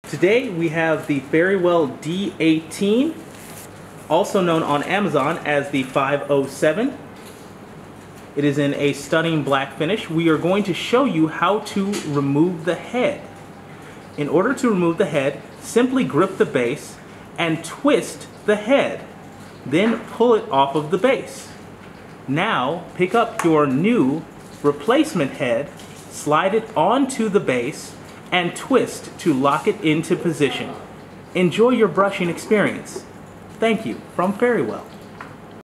Today we have the Fairywill D18, also known on Amazon as the 507. It is in a stunning black finish. We are going to show you how to remove the head. In order to remove the head, simply grip the base and twist the head. Then pull it off of the base. Now pick up your new replacement head, slide it onto the base, and twist to lock it into position. Enjoy your brushing experience. Thank you from Fairywill.